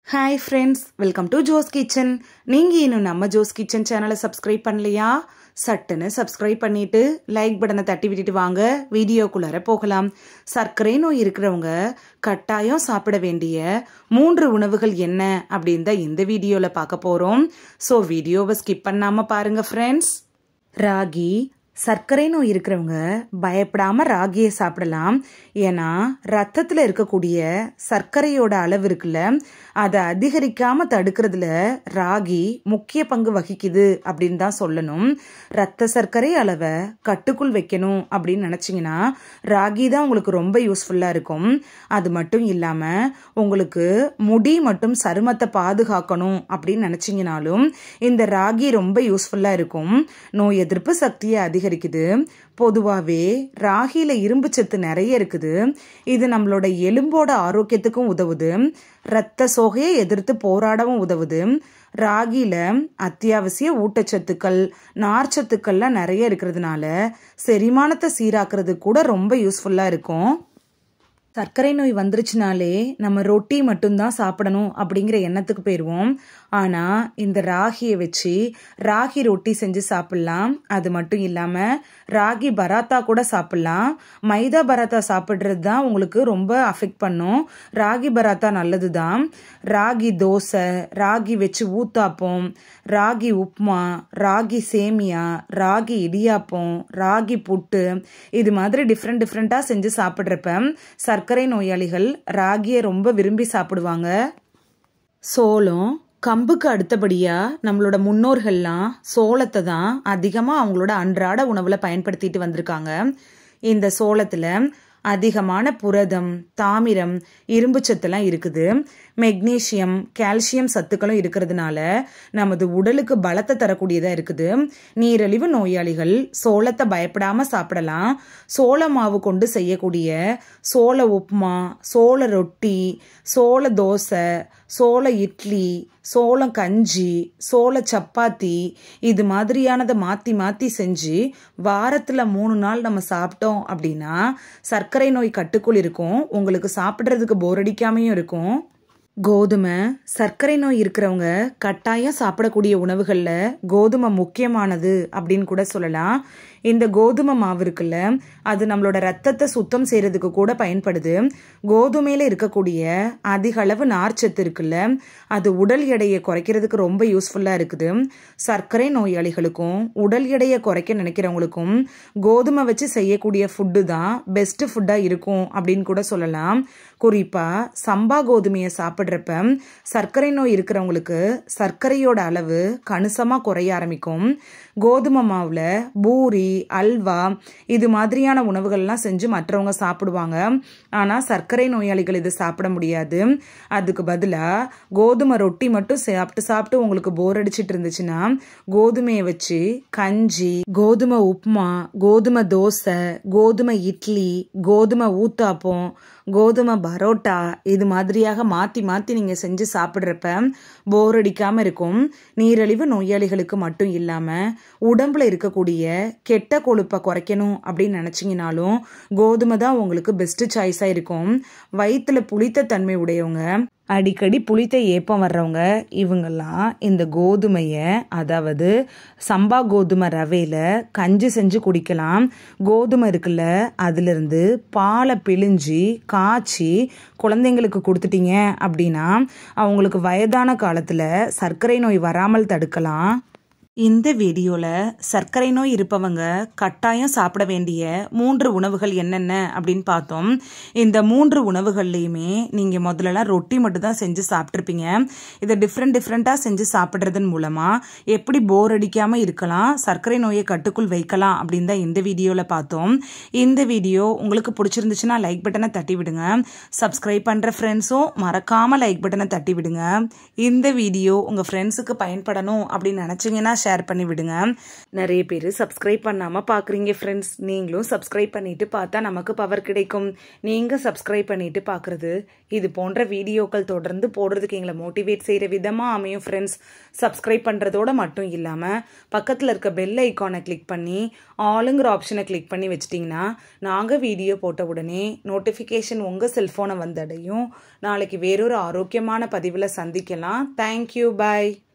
Hi friends, welcome to Jo's Kitchen. நீங்க இன்னும் நம்ம Jo's Kitchen சேனலை சப்ஸ்கிரைப் பண்ணலையா? சட்டுன்னு சப்ஸ்கிரைப் பண்ணிட்டு லைக் பட்டனை தட்டி விட்டுட்டு வாங்க வீடியோக்குள்ளார போகலாம். சர்க்கரை நோய் இருக்கிறவங்க கட்டாயம் சாப்பிட வேண்டிய 3 உணவுகள் என்ன அப்படின்னு தான் இந்த வீடியோல பார்க்க போறோம். ஸோ வீடியோவை ஸ்கிப் பண்ணாம பாருங்க ஃப்ரெண்ட்ஸ். ராகி. சர்க்கரை நோய் இருக்கிறவங்க பயப்படாம ராகியை சாப்பிடலாம். ஏன்னா ரத்தத்தில் இருக்கக்கூடிய சர்க்கரையோட அளவு இருக்குல்ல, அதை அதிகரிக்காம தடுக்கிறதுல ராகி முக்கிய பங்கு வகிக்குது அப்படின்னு தான் சொல்லணும். ரத்த சர்க்கரை அளவை கட்டுக்குள் வைக்கணும் அப்படின்னு நினச்சிங்கன்னா ராகி தான் உங்களுக்கு ரொம்ப யூஸ்ஃபுல்லாக இருக்கும். அது மட்டும் இல்லாமல் உங்களுக்கு முடி மற்றும் சருமத்தை பாதுகாக்கணும் அப்படின்னு நினச்சிங்கனாலும் இந்த ராகி ரொம்ப யூஸ்ஃபுல்லாக இருக்கும். நோய் எதிர்ப்பு சக்தியை அதிகரிக்குது. பொதுவாகவே ராகியில இரும்பு சத்து நிறைய இருக்குது. இது நம்மளோட எலும்போட ஆரோக்கியத்துக்கும் உதவுது. இரத்த சோகையை எதிர்த்து போராடவும் உதவுது. ராகியில அத்தியாவசிய ஊட்டச்சத்துக்கள் நார்ச்சத்துக்கள்லாம் நிறைய இருக்கிறதுனால செரிமானத்தை சீராக்குறது கூட ரொம்ப யூஸ்ஃபுல்லா இருக்கும். சர்க்கரை நோய் வந்துருச்சுனாலே நம்ம ரொட்டி மட்டும்தான் சாப்பிடணும் அப்படிங்கிற எண்ணத்துக்கு போயிடுவோம். ஆனால் இந்த ராகியை வச்சு ராகி ரொட்டி செஞ்சு சாப்பிட்லாம். அது மட்டும் இல்லாமல் ராகி பராத்தா கூட சாப்பிட்லாம். மைதா பராத்தா சாப்பிட்றது தான் உங்களுக்கு ரொம்ப அஃபெக்ட் பண்ணும். ராகி பராத்தா நல்லது தான். ராகி தோசை, ராகி வச்சு ஊத்தாப்பம், ராகி உப்மா, ராகி சேமியா, ராகி இடியாப்பம், ராகி புட்டு, இது மாதிரி டிஃப்ரெண்ட்டாக செஞ்சு சாப்பிட்றப்ப சர்க்கரை நோயாளிகள் ராகியை ரொம்ப விரும்பி சாப்பிடுவாங்க. சோளம். கம்புக்கு அடுத்தபடியா நம்மளோட முன்னோர்கள்லாம் சோளத்தை தான் அதிகமாக அவங்களோட அன்றாட உணவில் பயன்படுத்திட்டு வந்திருக்காங்க. இந்த சோளத்தில் அதிகமான புரதம், தாமிரம், இரும்பு சத்துலாம் இருக்குது. மெக்னீசியம், கால்சியம் சத்துக்களும் இருக்கிறதுனால நமது உடலுக்கு பலத்தை தரக்கூடியதாக இருக்குது. நீரிழிவு நோயாளிகள் சோளத்தை பயப்படாம சாப்பிடலாம். சோள மாவு கொண்டு செய்யக்கூடிய சோள உப்மா, சோள ரொட்டி, சோள தோசை, சோள இட்லி, சோளம் கஞ்சி, சோள சப்பாத்தி, இது மாதிரியானதை மாற்றி செஞ்சு வாரத்தில் 3 நாள் நம்ம சாப்பிட்டோம் அப்படின்னா சர்க்கரை நோய் கட்டுக்குள் இருக்கும். உங்களுக்கு சாப்பிட்றதுக்கு போர் அடிக்காமையும் இருக்கும். கோதுமை. சர்க்கரை நோய் இருக்கிறவங்க கட்டாயம் சாப்பிடக்கூடிய உணவுகளில் கோதுமை முக்கியமானது அப்படின்னு கூட சொல்லலாம். இந்த கோதுமை மாவு இருக்குல்ல, அது நம்மளோட ரத்தத்தை சுத்தம் செய்யறதுக்கு கூட பயன்படுது. கோதுமையில இருக்கக்கூடிய அதிக அளவு நார்ச்சத்து இருக்குல்ல, அது உடல் எடையை குறைக்கிறதுக்கு ரொம்ப யூஸ்ஃபுல்லாக இருக்குது. சர்க்கரை நோயாளிகளுக்கும் உடல் எடையை குறைக்க நினைக்கிறவங்களுக்கும் கோதுமை வச்சு செய்யக்கூடிய ஃபுட்டு தான் பெஸ்ட் ஃபுட்டாக இருக்கும் அப்படின்னு கூட சொல்லலாம். குறிப்பாக சம்பா கோதுமையை சாப்பிட்றப்ப சர்க்கரை நோய் இருக்கிறவங்களுக்கு சர்க்கரையோட அளவு கணிசமாக குறைய ஆரம்பிக்கும். கோதுமை மாவில் பூரி, அல்வா, இது மாதிரியான உணவுகள்லாம் செஞ்சு மற்றவங்க சாப்பிடுவாங்க. ஆனால் சர்க்கரை நோயாளிகள் இது சாப்பிட முடியாது. அதுக்கு பதிலாக கோதுமை ரொட்டி மட்டும் சாப்பிட்டு உங்களுக்கு போர் அடிச்சிட்டு இருந்துச்சுன்னா கோதுமையை வச்சு கஞ்சி, கோதுமை உப்மா, கோதுமை தோசை, கோதுமை இட்லி, கோதுமை ஊத்தாப்பம், கோதுமை பரோட்டா, இது மாதிரியாக மாற்றி நீங்கள் செஞ்சு சாப்பிட்றப்ப போர் அடிக்காமல் இருக்கும். நீரிழிவு நோயாளிகளுக்கு மட்டும் இல்லாமல் உடம்புல இருக்கக்கூடிய கெட்ட கொழுப்பை குறைக்கணும் அப்படின்னு நினச்சிங்கனாலும் கோதுமை தான் உங்களுக்கு பெஸ்ட் சாய்ஸாக இருக்கும். வயிற்றுல புளித்த தன்மை உடையவங்க, அடிக்கடி புளித்த ஏப்பம் வர்றவங்க, இவங்கெல்லாம் இந்த கோதுமையை, அதாவது சம்பா கோதுமை ரவையில் கஞ்சி செஞ்சு குடிக்கலாம். கோதுமை இருக்குல்ல, அதிலிருந்து பாலை பிழிஞ்சு காய்ச்சி குழந்தைங்களுக்கு கொடுத்துட்டீங்க அப்படின்னா அவங்களுக்கு வயதான காலத்தில் சர்க்கரை நோய் வராமல் தடுக்கலாம். இந்த வீடியோவில் சர்க்கரை நோய் இருப்பவங்க கட்டாயம் சாப்பிட வேண்டிய 3 உணவுகள் என்னென்ன அப்படின்னு பார்த்தோம். இந்த 3 உணவுகள்லையுமே நீங்கள் முதல்லலாம் ரொட்டி மட்டும் தான் செஞ்சு சாப்பிட்ருப்பீங்க. இதை டிஃப்ரெண்ட்டாக செஞ்சு சாப்பிட்றதன் மூலமாக எப்படி போர் அடிக்காமல் இருக்கலாம், சர்க்கரை நோயை கட்டுக்குள் வைக்கலாம் அப்படின்னு தான் இந்த வீடியோவில் பார்த்தோம். இந்த வீடியோ உங்களுக்கு பிடிச்சிருந்துச்சுன்னா லைக் பட்டனை தட்டி விடுங்க. சப்ஸ்கிரைப் பண்ணுற ஃப்ரெண்ட்ஸும் மறக்காமல் லைக் பட்டனை தட்டி விடுங்க. இந்த வீடியோ உங்கள் ஃப்ரெண்ட்ஸுக்கு பயன்படணும் அப்படின்னு நினச்சிங்கன்னா ஷேர் பண்ணி விடுங்க. நிறைய பேர் சப்ஸ்கிரைப் பண்ணாமல் பார்க்குறீங்க ஃப்ரெண்ட்ஸ். நீங்களும் சப்ஸ்கிரைப் பண்ணிவிட்டு பார்த்தா நமக்கு பவர் கிடைக்கும். நீங்கள் சப்ஸ்கிரைப் பண்ணிவிட்டு பார்க்குறது இது போன்ற வீடியோக்கள் தொடர்ந்து போடுறதுக்கு எங்களை மோட்டிவேட் செய்கிற விதமாக அமையும் ஃப்ரெண்ட்ஸ். சப்ஸ்கிரைப் பண்ணுறதோடு மட்டும் இல்லாமல் பக்கத்தில் இருக்க பெல் ஐக்கானை கிளிக் பண்ணி ஆளுங்கிற ஆப்ஷனை கிளிக் பண்ணி வச்சிட்டிங்கன்னா நாங்கள் வீடியோ போட்ட உடனே நோட்டிஃபிகேஷன் உங்கள் செல்ஃபோனை வந்தடையும். நாளைக்கு வேறொரு ஆரோக்கியமான பதிவில் சந்திக்கலாம். தேங்க்யூ, பாய்.